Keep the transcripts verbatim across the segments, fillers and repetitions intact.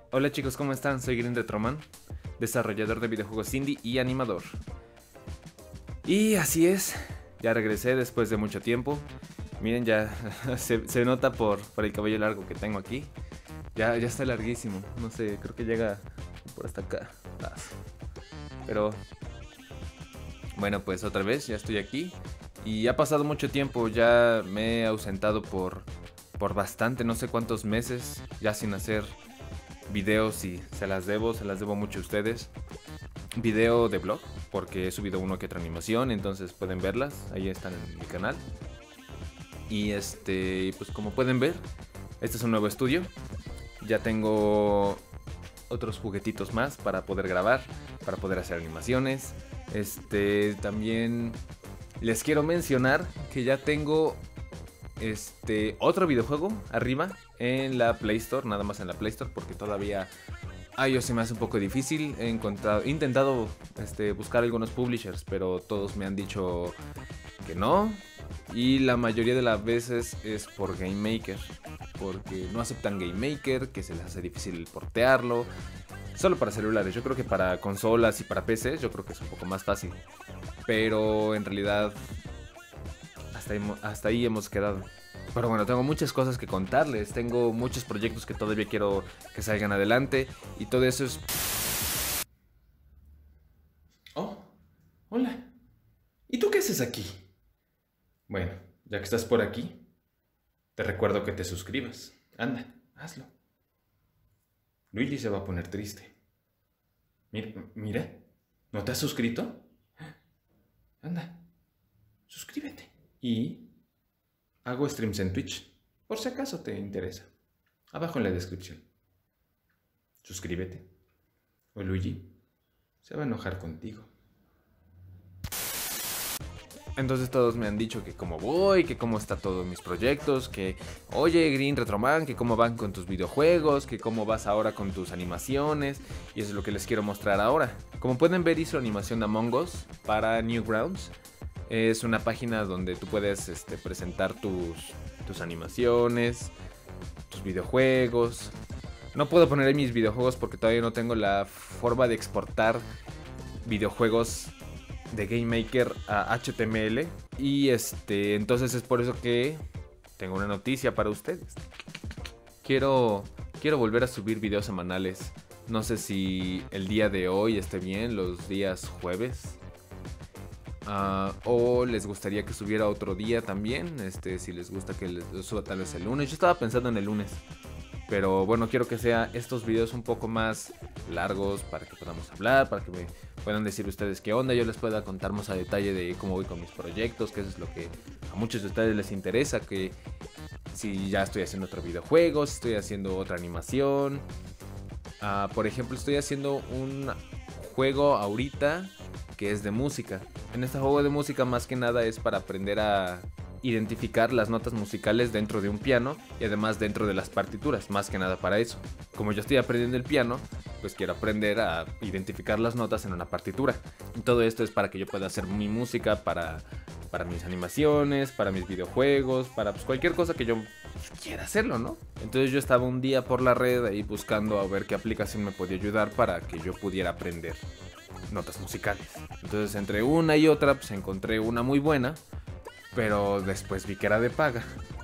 Hola chicos, ¿cómo están? Soy Green Retroman, desarrollador de videojuegos indie y animador. Y así es, ya regresé después de mucho tiempo. Miren, ya se, se nota por, por el cabello largo que tengo aquí. Ya, ya está larguísimo, no sé, creo que llega por hasta acá. Pero bueno, pues otra vez, ya estoy aquí. Y ha pasado mucho tiempo, ya me he ausentado por, por bastante, no sé cuántos meses, ya sin hacer videos y se las debo, se las debo mucho a ustedes. Video de blog, porque he subido uno que otra animación, entonces pueden verlas, ahí están en mi canal. Y este, pues como pueden ver, este es un nuevo estudio. Ya tengo otros juguetitos más para poder grabar, para poder hacer animaciones. Este, también les quiero mencionar que ya tengo este otro videojuego arriba en la Play Store, nada más en la Play Store, porque todavía iOS se me hace un poco difícil. He encontrado, he intentado este, buscar algunos publishers, pero todos me han dicho que no. Y la mayoría de las veces es por Game Maker, porque no aceptan Game Maker, que se les hace difícil portearlo. Solo para celulares, yo creo que para consolas y para P C yo creo que es un poco más fácil. Pero en realidad hasta ahí, hasta ahí hemos quedado. Pero bueno, tengo muchas cosas que contarles. Tengo muchos proyectos que todavía quiero que salgan adelante. Y todo eso es... Oh, hola. ¿Y tú qué haces aquí? Bueno, ya que estás por aquí, te recuerdo que te suscribas. Anda, hazlo. Luigi se va a poner triste. Mira, mira, ¿no te has suscrito? Anda, suscríbete. Y hago streams en Twitch, por si acaso te interesa. Abajo en la descripción. Suscríbete, o Luigi se va a enojar contigo. Entonces todos me han dicho que cómo voy, que cómo están todos mis proyectos, que oye Green Retroman, que cómo van con tus videojuegos, que cómo vas ahora con tus animaciones. Y eso es lo que les quiero mostrar ahora. Como pueden ver, hice animación de Among Us para Newgrounds. Es una página donde tú puedes este, presentar tus, tus animaciones, tus videojuegos. No puedo poner ahí mis videojuegos porque todavía no tengo la forma de exportar videojuegos de Game Maker a H T M L. Y este, entonces es por eso que tengo una noticia para ustedes. Quiero, quiero volver a subir videos semanales. No sé si el día de hoy esté bien, los días jueves. Uh, o les gustaría que subiera otro día también. Este, si les gusta que les suba tal vez el lunes. Yo estaba pensando en el lunes. Pero bueno, quiero que sea estos videos un poco más largos para que podamos hablar, para que me puedan decir ustedes qué onda, yo les pueda contar más a detalle de cómo voy con mis proyectos, que eso es lo que a muchos de ustedes les interesa, que si ya estoy haciendo otro videojuego, si estoy haciendo otra animación. Uh, por ejemplo, estoy haciendo un juego ahorita que es de música. En este juego de música más que nada es para aprender a identificar las notas musicales dentro de un piano y además dentro de las partituras, más que nada para eso. Como yo estoy aprendiendo el piano, pues quiero aprender a identificar las notas en una partitura. Y todo esto es para que yo pueda hacer mi música para, para mis animaciones, para mis videojuegos, para pues, cualquier cosa que yo quiera hacerlo, ¿no? Entonces yo estaba un día por la red ahí buscando a ver qué aplicación me podía ayudar para que yo pudiera aprender notas musicales. Entonces entre una y otra pues encontré una muy buena, pero después vi que era de paga.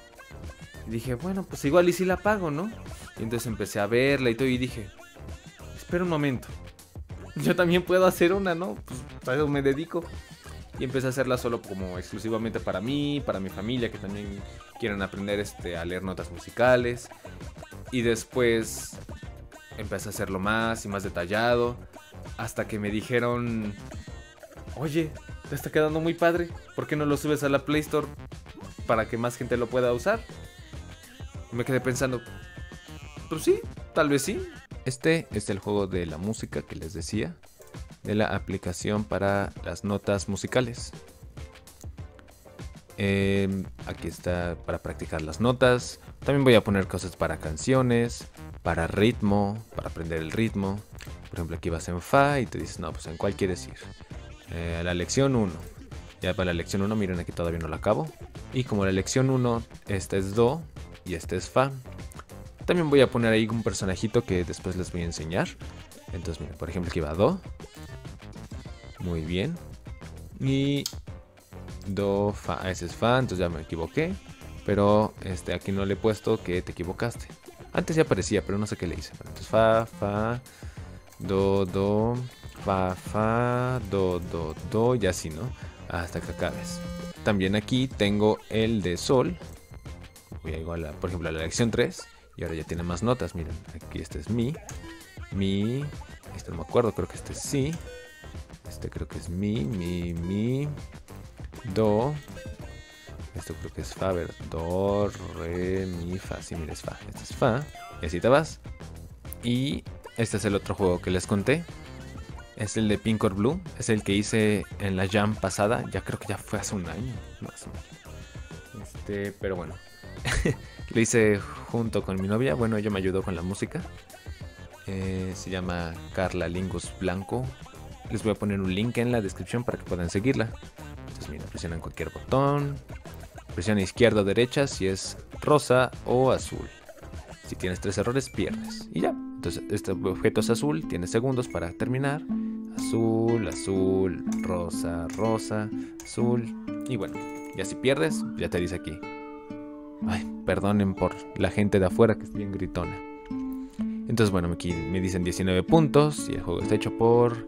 Y dije, bueno, pues igual y si la pago, ¿no? Y entonces empecé a verla y todo y dije, espera un momento, yo también puedo hacer una, ¿no? Pues a eso me dedico. Y empecé a hacerla solo como exclusivamente para mí, para mi familia, que también quieren aprender este, a leer notas musicales. Y después empecé a hacerlo más y más detallado, hasta que me dijeron, oye, te está quedando muy padre, ¿por qué no lo subes a la Play Store para que más gente lo pueda usar? Y me quedé pensando, pues sí, tal vez sí. Este es el juego de la música que les decía, de la aplicación para las notas musicales. Eh, aquí está para practicar las notas. También voy a poner cosas para canciones, para ritmo, para aprender el ritmo. Por ejemplo, aquí vas en Fa y te dices, no, pues en cuál quieres ir. Eh, la lección uno. Ya para la lección uno, miren aquí todavía no la acabo. Y como la lección uno, esta es Do y esta es Fa. También voy a poner ahí un personajito que después les voy a enseñar. Entonces, miren, por ejemplo, aquí va Do. Muy bien. Y Do, Fa. Ah, ese es Fa, entonces ya me equivoqué. Pero este, aquí no le he puesto que te equivocaste. Antes ya aparecía, pero no sé qué le hice. Entonces, Fa, Fa, Do, Do, Fa, Fa, Do, Do, Do, y así, ¿no? Hasta que acabes. También aquí tengo el de Sol. Voy a igual, a, por ejemplo, a la lección tres. Y ahora ya tiene más notas, miren. Aquí este es Mi. Mi. Este no me acuerdo, creo que este es Si. Este creo que es Mi, Mi, Mi. Do. Esto creo que es Fa, a ver. Do, Re, Mi, Fa. Sí, mira, es Fa. Este es Fa. Y así te vas. Y este es el otro juego que les conté. Es el de Pink or Blue. Es el que hice en la Jam pasada. Ya creo que ya fue hace un año. Más o menos. Este, pero bueno. Lo hice junto con mi novia. Bueno, ella me ayudó con la música. Eh, se llama Carla Lingus Blanco. Les voy a poner un link en la descripción para que puedan seguirla. Entonces, mira, presionan cualquier botón. Presiona izquierda o derecha si es rosa o azul. Si tienes tres errores, pierdes. Y ya. Entonces, este objeto es azul. Tienes segundos para terminar. Azul, azul, rosa, rosa, azul. Y bueno, ya si pierdes, ya te dice aquí. Ay, perdonen por la gente de afuera que es bien gritona. Entonces, bueno, aquí me dicen diecinueve puntos. Y el juego está hecho por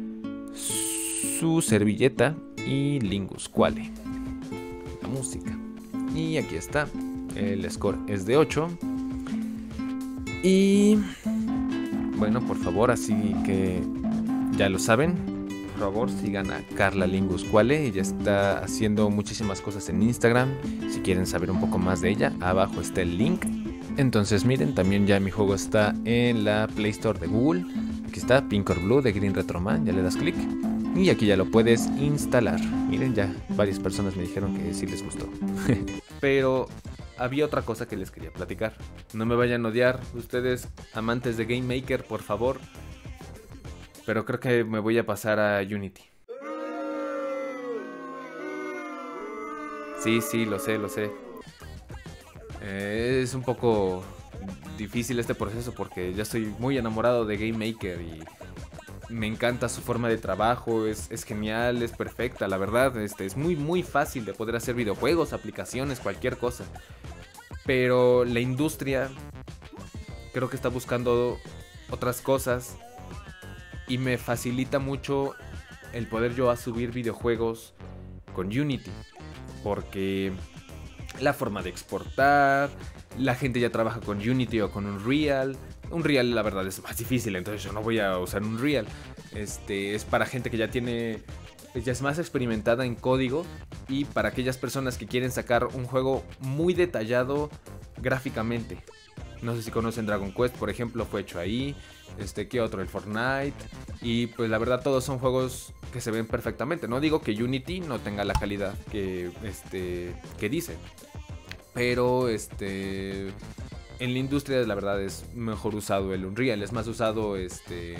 Su Servilleta y Lingus Quale. La música. Y aquí está. El score es de ocho. Y bueno, por favor, así que ya lo saben. Por favor, sigan a Carla Lingus Quale. Ella está haciendo muchísimas cosas en Instagram. Si quieren saber un poco más de ella, abajo está el link. Entonces miren, también ya mi juego está en la Play Store de Google. Aquí está Pink or Blue de Green Retroman. Ya le das clic y aquí ya lo puedes instalar. Miren, ya varias personas me dijeron que sí les gustó. Pero había otra cosa que les quería platicar. No me vayan a odiar ustedes, amantes de Game Maker, por favor. Pero creo que me voy a pasar a Unity. Sí, sí, lo sé, lo sé. Eh, es un poco difícil este proceso porque ya estoy muy enamorado de Game Maker y me encanta su forma de trabajo, es, es genial, es perfecta, la verdad. Este, es muy, muy fácil de poder hacer videojuegos, aplicaciones, cualquier cosa. Pero la industria creo que está buscando otras cosas. Y me facilita mucho el poder yo a subir videojuegos con Unity. Porque la forma de exportar, la gente ya trabaja con Unity o con Unreal. Unreal la verdad es más difícil, entonces yo no voy a usar Unreal. Este, es para gente que ya tiene, ya es más experimentada en código. Y para aquellas personas que quieren sacar un juego muy detallado gráficamente. No sé si conocen Dragon Quest, por ejemplo, fue hecho ahí. Este, ¿qué otro? El Fortnite. Y pues la verdad todos son juegos que se ven perfectamente. No digo que Unity no tenga la calidad que, este, que dice. Pero este, en la industria la verdad es mejor usado el Unreal. Es más usado este,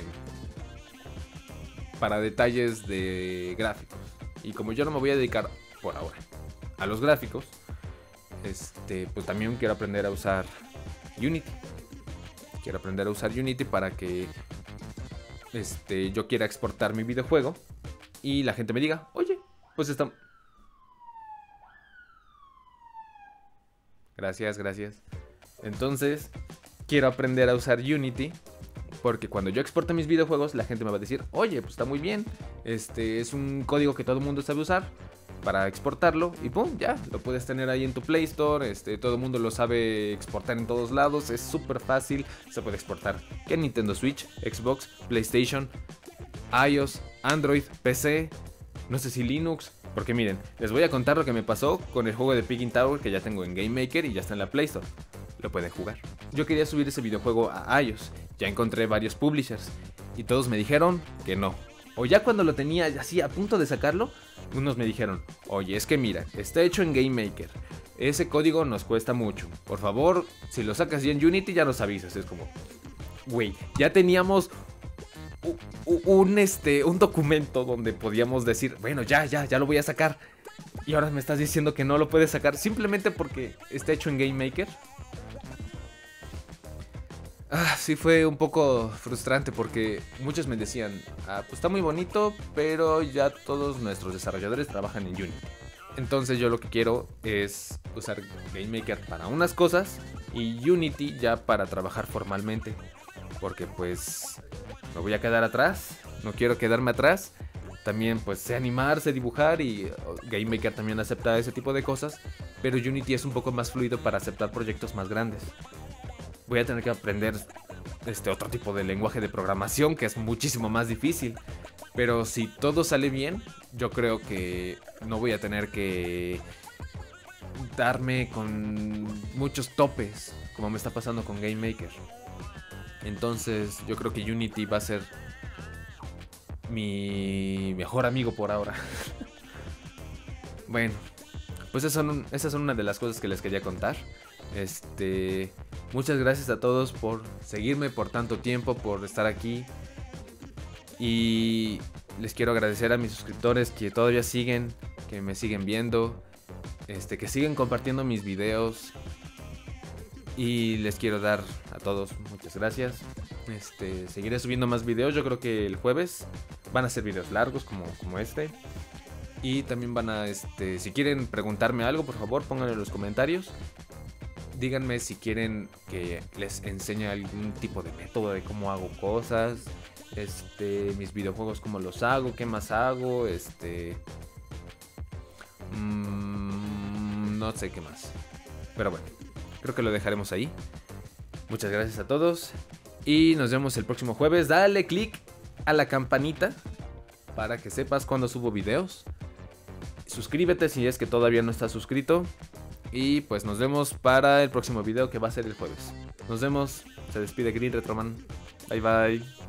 para detalles de gráficos. Y como yo no me voy a dedicar por ahora a los gráficos, este, pues también quiero aprender a usar Unity. Quiero aprender a usar Unity para que este, yo quiera exportar mi videojuego y la gente me diga, oye, pues está... Gracias, gracias. Entonces, quiero aprender a usar Unity porque cuando yo exporte mis videojuegos, la gente me va a decir, oye, pues está muy bien. Este es un código que todo el mundo sabe usar para exportarlo y pum, ya, lo puedes tener ahí en tu Play Store. Este, todo el mundo lo sabe exportar en todos lados, es súper fácil. Se puede exportar en Nintendo Switch, Xbox, PlayStation, iOS, Android, P C, no sé si Linux. Porque miren, les voy a contar lo que me pasó con el juego de Picking Tower que ya tengo en Game Maker y ya está en la Play Store. Lo pueden jugar. Yo quería subir ese videojuego a iOS, ya encontré varios publishers y todos me dijeron que no. O ya cuando lo tenía así a punto de sacarlo, unos me dijeron, oye, es que mira, está hecho en Game Maker. Ese código nos cuesta mucho. Por favor, si lo sacas ya en Unity ya nos avisas. Es como, güey, ya teníamos un, un, este, un documento donde podíamos decir, bueno, ya, ya, ya lo voy a sacar. Y ahora me estás diciendo que no lo puedes sacar simplemente porque está hecho en Game Maker. Ah, sí fue un poco frustrante porque muchos me decían, ah, pues está muy bonito, pero ya todos nuestros desarrolladores trabajan en Unity. Entonces yo lo que quiero es usar GameMaker para unas cosas y Unity ya para trabajar formalmente. Porque pues me voy a quedar atrás, no quiero quedarme atrás. También pues sé animar, sé dibujar y GameMaker también acepta ese tipo de cosas. Pero Unity es un poco más fluido para aceptar proyectos más grandes. Voy a tener que aprender este otro tipo de lenguaje de programación que es muchísimo más difícil. Pero si todo sale bien, yo creo que no voy a tener que darme con muchos topes como me está pasando con GameMaker. Entonces yo creo que Unity va a ser mi mejor amigo por ahora. Bueno, pues esas son, esas son una de las cosas que les quería contar. Este, muchas gracias a todos por seguirme por tanto tiempo, por estar aquí. Y les quiero agradecer a mis suscriptores que todavía siguen, que me siguen viendo, este, que siguen compartiendo mis videos. Y les quiero dar a todos muchas gracias. Este, seguiré subiendo más videos, yo creo que el jueves van a ser videos largos como, como este. Y también van a, este, si quieren preguntarme algo, por favor, pónganlo en los comentarios. Díganme si quieren que les enseñe algún tipo de método de cómo hago cosas. Este, mis videojuegos, cómo los hago, qué más hago, este... Mmm, no sé qué más. Pero bueno, creo que lo dejaremos ahí. Muchas gracias a todos. Y nos vemos el próximo jueves. Dale click a la campanita para que sepas cuando subo videos. Suscríbete si es que todavía no estás suscrito. Y pues nos vemos para el próximo video que va a ser el jueves. Nos vemos. Se despide Green Retroman. Bye bye.